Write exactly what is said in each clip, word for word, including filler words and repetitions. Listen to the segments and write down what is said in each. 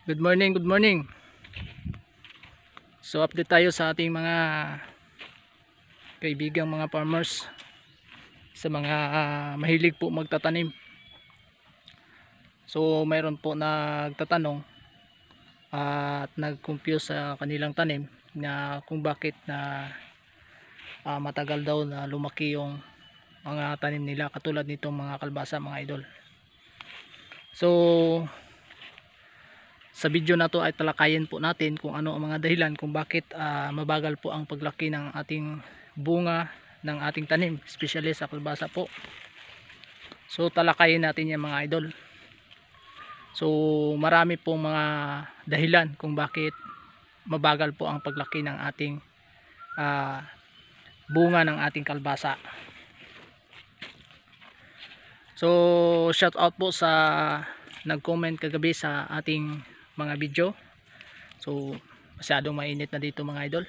Good morning, good morning. So update tayo sa ating mga kaibigang mga farmers, sa mga uh, mahilig po magtatanim. So mayroon po nagtatanong uh, at nag-confuse sa kanilang tanim na kung bakit na uh, matagal daw na lumaki yung mga tanim nila, katulad nitong mga kalbasa, mga idol. So sa video na to ay talakayin po natin kung ano ang mga dahilan kung bakit uh, mabagal po ang paglaki ng ating bunga ng ating tanim, especially sa kalbasa po. So talakayin natin yan, mga idol. So marami pong mga dahilan kung bakit mabagal po ang paglaki ng ating uh, bunga ng ating kalbasa. So shout out po sa nag-comment kagabi sa ating mga video. So masyadong mainit na dito, mga idol.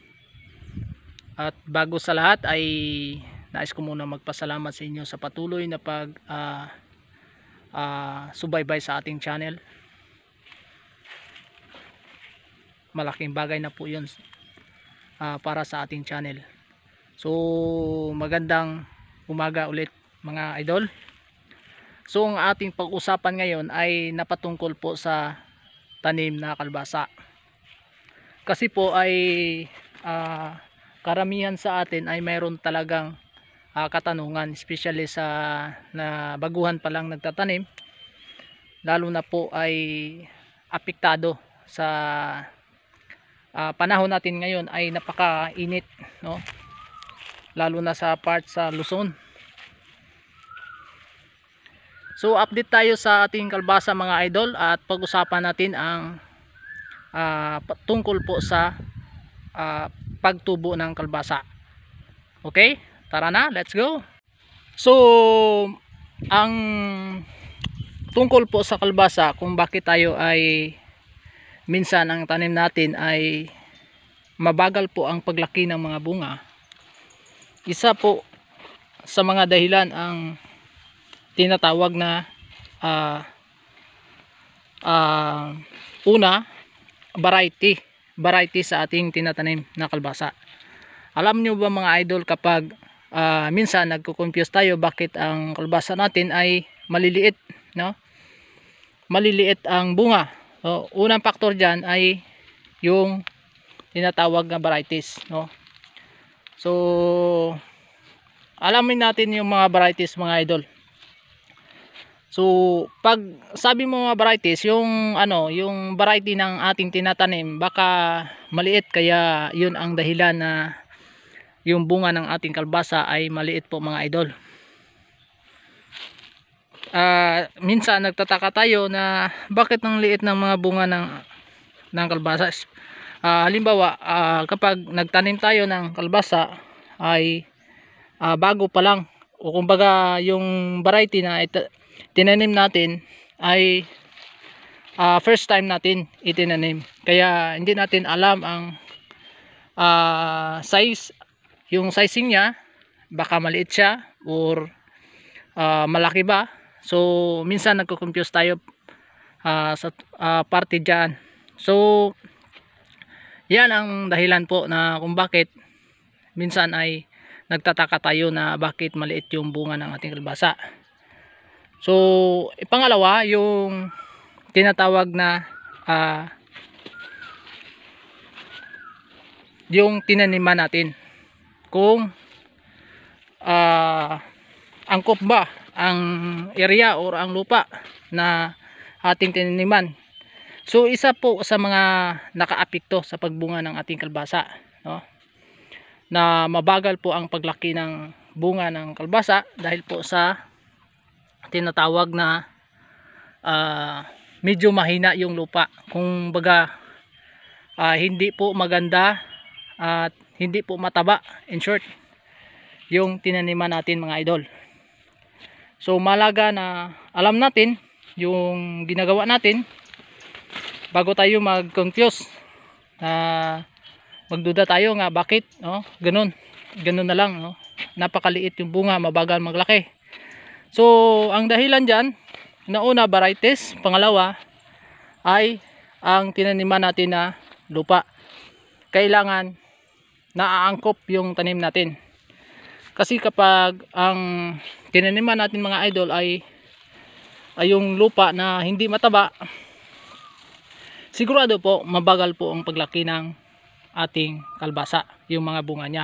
At bago sa lahat ay nais ko muna magpasalamat sa inyo sa patuloy na pag uh, uh, subaybay sa ating channel. Malaking bagay na po yun uh, para sa ating channel. So magandang umaga ulit, mga idol. So ang ating pag-usapan ngayon ay napatungkol po sa tanim na kalbasa. Kasi po ay uh, karamihan sa atin ay mayroon talagang uh, katanungan, especially sa na baguhan pa lang nagtatanim, lalo na po ay apektado sa uh, panahon natin ngayon ay napakainit, no? Lalo na sa part sa Luzon. So update tayo sa ating kalbasa, mga idol, at pag-usapan natin ang uh, tungkol po sa uh, pagtubo ng kalbasa. Okay? Tara na, let's go! So ang tungkol po sa kalbasa, kung bakit tayo ay minsan ang tanim natin ay mabagal po ang paglaki ng mga bunga, isa po sa mga dahilan ang tinatawag na uh, uh, una, variety variety sa ating tinatanim na kalbasa. Alam nyo ba, mga idol, kapag uh, minsan nagko-confuse tayo bakit ang kalbasa natin ay maliliit, no? Maliliit ang bunga. So unang factor dyan ay yung tinatawag na varieties, no? So alamin natin yung mga varieties, mga idol. So pag sabi mo mga varieties, yung ano, yung variety ng ating tinatanim baka maliit, kaya yun ang dahilan na yung bunga ng ating kalbasa ay maliit po, mga idol. Uh, minsan nagtataka tayo na bakit ang liit ng mga bunga ng ng kalbasa. Uh, halimbawa, uh, kapag nagtanim tayo ng kalbasa ay uh, bago pa lang, o kumbaga yung variety na ito tinanim natin ay uh, first time natin itinanim, kaya hindi natin alam ang uh, size, yung sizing niya, baka maliit siya or uh, malaki ba. So minsan nagko-confuse tayo uh, sa uh, parte dyan. So yan ang dahilan po na kung bakit minsan ay nagtataka tayo na bakit maliit yung bunga ng ating kalbasa. So pangalawa, yung tinatawag na uh, yung tinaniman natin, kung uh, angkop ba ang area or ang lupa na ating tinaniman. So isa po sa mga nakaapekto sa pagbunga ng ating kalbasa, no? Na mabagal po ang paglaki ng bunga ng kalbasa dahil po sa tinatawag na uh, medyo mahina yung lupa. Kung baga uh, hindi po maganda at uh, hindi po mataba, in short, yung tinaniman natin, mga idol. So malaga na alam natin yung ginagawa natin bago tayo mag-confuse, uh, magduda tayo nga bakit, no? Ganun, ganun na lang, no? Napakaliit yung bunga, mabagal maglaki. So ang dahilan dyan, na una, varieties. Pangalawa ay ang tinaniman natin na lupa. Kailangan naaangkop yung tanim natin. Kasi kapag ang tinaniman natin mga idol ay, ay yung lupa na hindi mataba, sigurado po mabagal po ang paglaki ng ating kalbasa, yung mga bunga niya.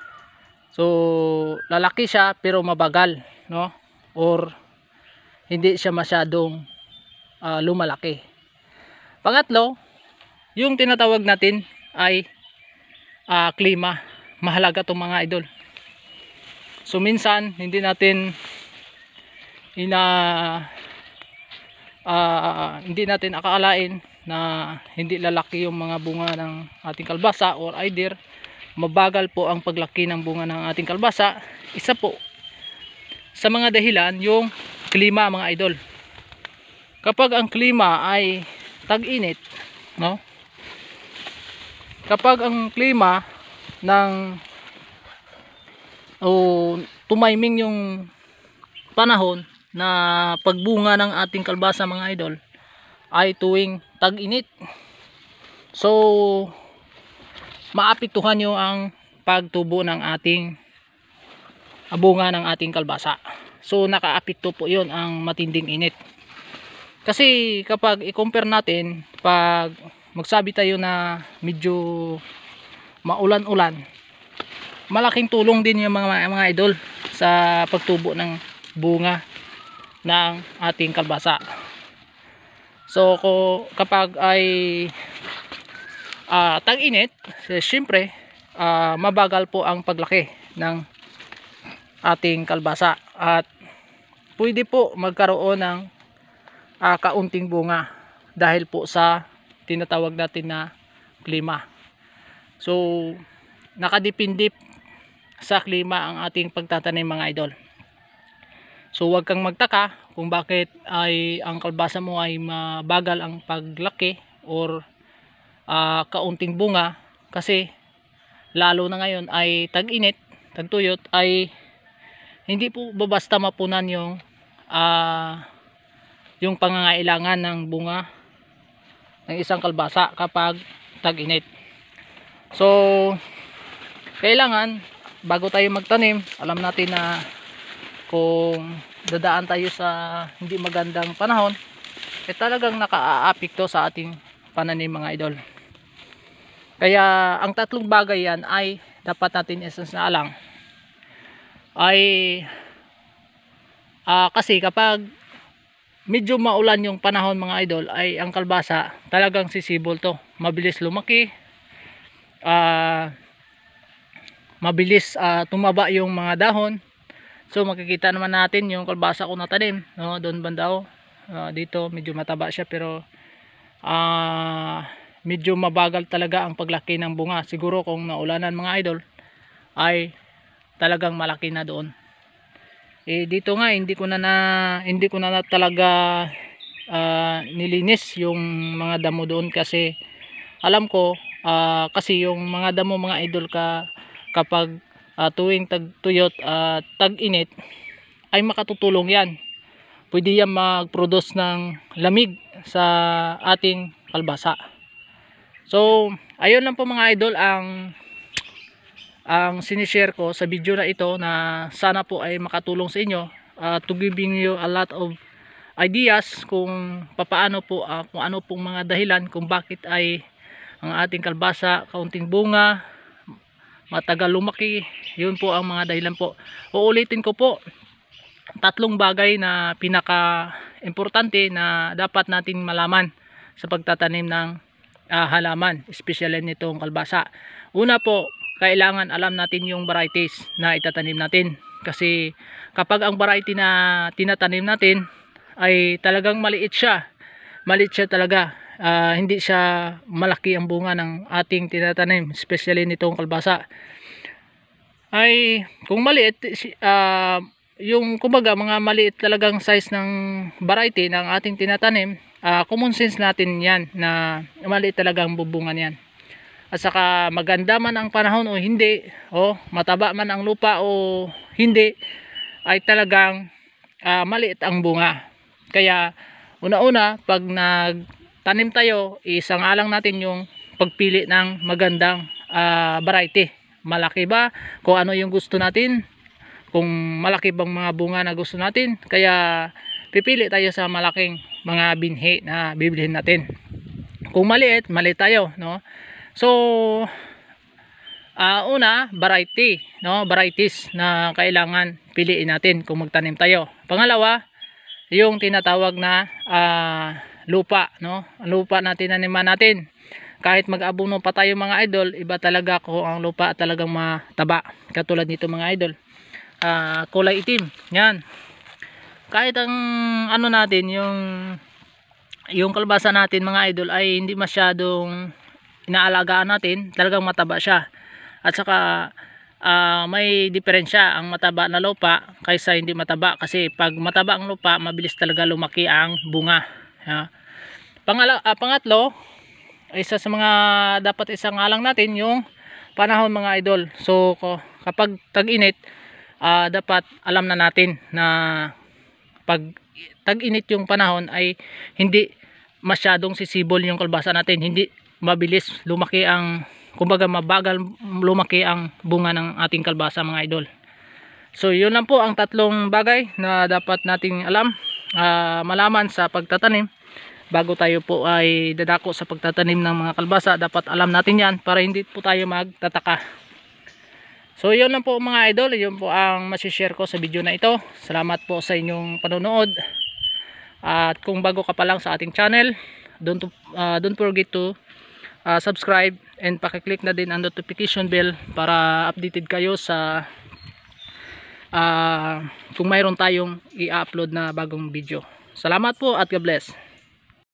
So lalaki siya pero mabagal, no? Or hindi siya masyadong uh, lumalaki. Pangatlo, yung tinatawag natin ay uh, klima. Mahalaga itong mga idol. So minsan hindi natin ina uh, hindi natin akalain na hindi lalaki yung mga bunga ng ating kalbasa, or either mabagal po ang paglaki ng bunga ng ating kalbasa. Isa po sa mga dahilan yung klima mga idol. Kapag ang klima ay tag-init, no? Kapag ang klima ng o tumayming yung panahon na pagbunga ng ating kalbasa mga idol ay tuwing tag-init, so maapektuhan yung ang pagtubo ng ating bunga ng ating kalbasa. So nakaapekto po yun ang matinding init. Kasi kapag i-compare natin, pag magsabi tayo na medyo maulan-ulan, malaking tulong din yung mga mga idol sa pagtubo ng bunga ng ating kalbasa. So ko kapag ay uh, tag-init, siyempre uh, mabagal po ang paglaki ng ating kalbasa at pwede po magkaroon ng uh, kaunting bunga dahil po sa tinatawag natin na klima. So nakadepende sa klima ang ating pagtatanim mga idol. So huwag kang magtaka kung bakit ay ang kalbasa mo ay mabagal ang paglaki or uh, kaunting bunga, kasi lalo na ngayon ay tag-init, tagtuyot, ay hindi po babasta mapunan yung uh, yung pangangailangan ng bunga ng isang kalbasa kapag tag-init. So kailangan bago tayo magtanim, alam natin na kung dadaan tayo sa hindi magandang panahon, eh talagang nakaaapekto sa ating pananim mga idol. Kaya ang tatlong bagay yan ay dapat natin isasaalang. Ay uh, kasi kapag medyo maulan yung panahon mga idol, ay ang kalbasa talagang sisibol to, mabilis lumaki, uh, mabilis uh, tumaba yung mga dahon. So makikita naman natin yung kalbasa ko na tanim, no, doon banda, uh, dito medyo mataba siya, pero uh, medyo mabagal talaga ang paglaki ng bunga. Siguro kung naulanan mga idol ay talagang malaki na doon. Eh dito nga hindi ko na, na hindi ko na, na talaga uh, nilinis yung mga damo doon, kasi alam ko uh, kasi yung mga damo mga idol ka kapag uh, tuwing tagtuyot at uh, tag-init ay makatutulong yan. Pwede yan mag-produce ng lamig sa ating kalbasa. So ayun lang po mga idol ang ang sinishare ko sa video na ito, na sana po ay makatulong sa inyo, uh, to giving you a lot of ideas kung papaano po, uh, kung ano pong mga dahilan kung bakit ay ang ating kalbasa kaunting bunga, matagal lumaki. Yun po ang mga dahilan po. Uulitin ko po, tatlong bagay na pinaka importante na dapat natin malaman sa pagtatanim ng uh, halaman, especially nitong kalbasa. Una po, kailangan alam natin yung varieties na itatanim natin, kasi kapag ang variety na tinatanim natin ay talagang maliit siya, maliit siya talaga, uh, hindi siya malaki ang bunga ng ating tinatanim, especially nitong kalbasa, ay kung maliit, uh, yung kumbaga mga maliit talagang size ng variety ng ating tinatanim, uh, common sense natin yan na maliit talaga ang bubungan yan. At saka maganda man ang panahon o hindi, o mataba man ang lupa o hindi, ay talagang uh, maliit ang bunga. Kaya una-una pag nag magtanim tayo, isang alang natin yung pagpili ng magandang uh, variety. Malaki ba? Kung ano yung gusto natin, kung malaki bang mga bunga na gusto natin, kaya pipili tayo sa malaking mga binhi na bibilhin natin. Kung maliit, maliit tayo, no? So uh, una, variety, no? Varieties na kailangan piliin natin kung magtanim tayo. Pangalawa, yung tinatawag na uh, lupa, no? Ang lupa na tinaniman natin, kahit mag-abono pa tayo mga idol, iba talaga kung ang lupa talagang mataba. Katulad nito mga idol, uh, kulay itim, yan. Kahit ang ano natin, yung yung kalabasa natin mga idol ay hindi masyadong inaalagaan natin, talagang mataba siya. At saka uh, may diferensya ang mataba na lupa kaysa hindi mataba, kasi pag mataba ang lupa, mabilis talaga lumaki ang bunga. Ya. Pangala, uh, pangatlo, isa sa mga dapat isang alang natin yung panahon mga idol. So kapag tag-init, uh, dapat alam na natin na pag tag-init yung panahon ay hindi masyadong sisibol yung kalbasa natin, hindi mabilis lumaki ang, kumbaga mabagal lumaki ang bunga ng ating kalbasa mga idol. So yun lang po ang tatlong bagay na dapat nating alam, uh, malaman sa pagtatanim. Bago tayo po ay dadako sa pagtatanim ng mga kalbasa, dapat alam natin yan para hindi po tayo magtataka. So yun lang po mga idol, yun po ang masishare ko sa video na ito. Salamat po sa inyong panonood. At kung bago ka pa lang sa ating channel, don't, uh, don't forget to uh, subscribe and pakiclick na din ang notification bell para updated kayo sa uh, kung mayroon tayong i-upload na bagong video. Salamat po at God bless.